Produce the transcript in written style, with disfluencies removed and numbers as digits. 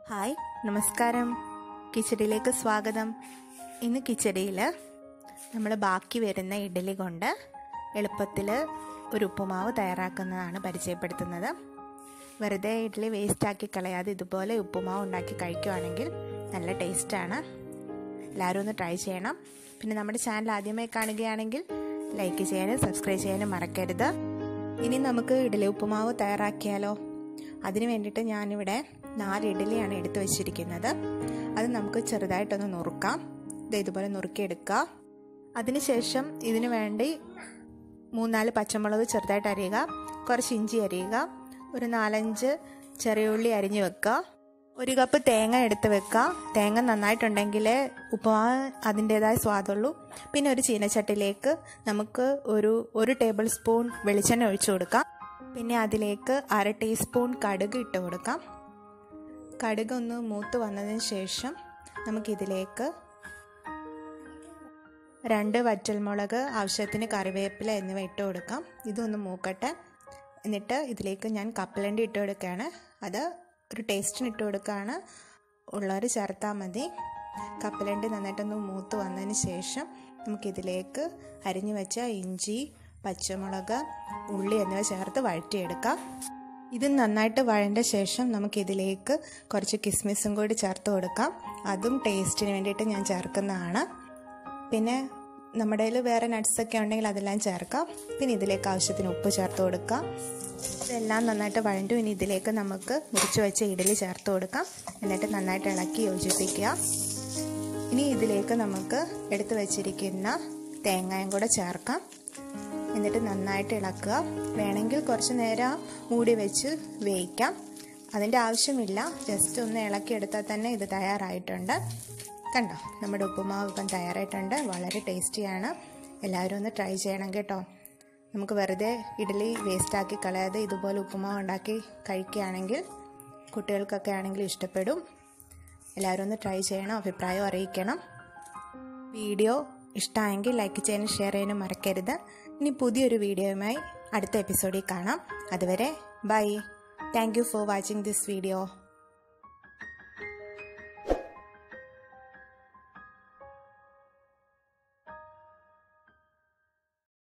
Hi നമസ്കാരം. കിച്ചടിയിലേക്ക് സ്വാഗതം. ഇന്ന് കിച്ചടിയിൽ നമ്മൾ ബാക്കി വരുന്ന ഇഡ്ഡലി കൊണ്ട് എളുപ്പത്തിൽ ഒരു ഉപ്പുമാവ് തയ്യാറാക്കുന്നതാണ് പരിചയപ്പെടുത്തുന്നത്. വെറുതെ ഇഡ്ഡലി വേസ്റ്റാക്കി കളയാതെ ഇതുപോലെ ഉപ്പുമാവ് ഉണ്ടാക്കി കഴിക്കുകയാണെങ്കിൽ നല്ല ടേസ്റ്റാണ്. എല്ലാവരും ഒന്ന് ട്രൈ ചെയ്യണം. പിന്നെ നമ്മുടെ ചാനൽ ആദ്യമായി കാണുകയാണെങ്കിൽ ലൈക്ക് ചെയ്യാനും സബ്സ്ക്രൈബ് ചെയ്യാനും മറക്കരുത്. ഇനി നമുക്ക് ഇഡ്ഡലി ഉപ്പുമാവ് തയ്യാറാക്കിയാലോ? അതിന് വേണ്ടിയിട്ട് ഞാനിവിടെ 4 ഇഡ്ഡലിയാണ് എടുത്തു വെച്ചിരിക്കുന്നത്. അത് നമുക്ക് ചെറുതായിട്ടൊന്ന് നുറുക്കാം. ഇതുപോലെ നുറുക്കിയെടുക്കുക. അതിനുശേഷം ഇതിനു വേണ്ടി 3-4 പച്ചമുളക് ചെറുതായിട്ട് അരിയുക, കുറച്ച് ഇഞ്ചി അരിയുക, ഒരു 4-5 ചെറിയ ഉള്ളി അരിഞ്ഞു വെക്കുക, 1 കപ്പ് തേങ്ങ എടുത്ത് വെക്കുക. തേങ്ങ നന്നായിട്ടുണ്ടെങ്കിൽ ഉപ്പുമാവ് അതിൻ്റേതായ സ്വാദുള്ളൂ. പിന്നെ ഒരു ചീനച്ചട്ടിയിലേക്ക് നമുക്ക് ഒരു ടേബിൾ സ്പൂൺ വെളിച്ചെണ്ണ ഒഴിച്ചു കൊടുക്കാം. പിന്നെ അതിലേക്ക് 1/2 ടീസ്പൂൺ കടുക് ഇട്ട് കൊടുക്കാം. കടുക് ഒന്ന് മൂത്ത് വന്നതിന് ശേഷം നമുക്കിതിലേക്ക് 2 വറ്റൽമുളക്, ആവശ്യത്തിന് കറിവേപ്പില എന്നിവ ഇട്ട് കൊടുക്കാം. ഇതൊന്ന് മൂക്കട്ടെ. എന്നിട്ട് ഇതിലേക്ക് ഞാൻ കപ്പലണ്ടി ഇട്ട് കൊടുക്കുകയാണ്. അത് ഒരു ടേസ്റ്റിന് ഇട്ട് കൊടുക്കുകയാണ്. ഉള്ളവർ ചേർത്താൽ മതി. കപ്പലണ്ടി നന്നായിട്ടൊന്ന് മൂത്ത് വന്നതിന് ശേഷം നമുക്കിതിലേക്ക് അരിഞ്ഞു വെച്ച ഇഞ്ചി, പച്ചമുളക്, ഉള്ളി എന്നിവ ചേർത്ത് വഴറ്റിയെടുക്കാം. ഇത് നന്നായിട്ട് വഴണ്ട ശേഷം നമുക്കിതിലേക്ക് കുറച്ച് കിസ്മിസും കൂടി ചേർത്ത് കൊടുക്കാം. അതും ടേസ്റ്റിന് വേണ്ടിയിട്ട് ഞാൻ ചേർക്കുന്നതാണ്. പിന്നെ നമ്മുടെ കയ്യിൽ വേറെ നട്ട്സൊക്കെ ഉണ്ടെങ്കിൽ അതെല്ലാം ചേർക്കാം. പിന്നെ ഇതിലേക്ക് ആവശ്യത്തിന് ഉപ്പ് ചേർത്ത് കൊടുക്കാം. ഇതെല്ലാം നന്നായിട്ട് വഴണ്ടു. ഇനി ഇതിലേക്ക് നമുക്ക് മുറിച്ച് വെച്ച ഇഡ്ഡലി ചേർത്ത് കൊടുക്കാം. എന്നിട്ട് നന്നായിട്ട് ഇളക്കി യോജിപ്പിക്കുക. ഇനി ഇതിലേക്ക് നമുക്ക് എടുത്തു വെച്ചിരിക്കുന്ന തേങ്ങയും കൂടെ ചേർക്കാം. എന്നിട്ട് നന്നായിട്ട് ഇളക്കുക. വേണമെങ്കിൽ കുറച്ച് നേരം മൂടി വെച്ച് വേവിക്കാം. അതിൻ്റെ ആവശ്യമില്ല. ജസ്റ്റ് ഒന്ന് ഇളക്കിയെടുത്താൽ തന്നെ ഇത് തയ്യാറായിട്ടുണ്ട്. കണ്ടോ, നമ്മുടെ ഉപ്പുമാവ് ഇപ്പം തയ്യാറായിട്ടുണ്ട്. വളരെ ടേസ്റ്റിയാണ്. എല്ലാവരും ഒന്ന് ട്രൈ ചെയ്യണം കേട്ടോ. നമുക്ക് വെറുതെ ഇഡ്ഡലി വേസ്റ്റാക്കി കളയാതെ ഇതുപോലെ ഉപ്പുമാവ് ഉണ്ടാക്കി കഴിക്കുകയാണെങ്കിൽ കുട്ടികൾക്കൊക്കെ ആണെങ്കിൽ ഇഷ്ടപ്പെടും. എല്ലാവരും ഒന്ന് ട്രൈ ചെയ്യണം. അഭിപ്രായം അറിയിക്കണം. വീഡിയോ ഇഷ്ടമായെങ്കിൽ ലൈക്ക് ചെയ്യാനും ഷെയർ ചെയ്യാനും മറക്കരുത്. ഇനി പുതിയൊരു വീഡിയോയുമായി അടുത്ത എപ്പിസോഡിൽ കാണാം. അതുവരെ bye. Thank you for watching this video.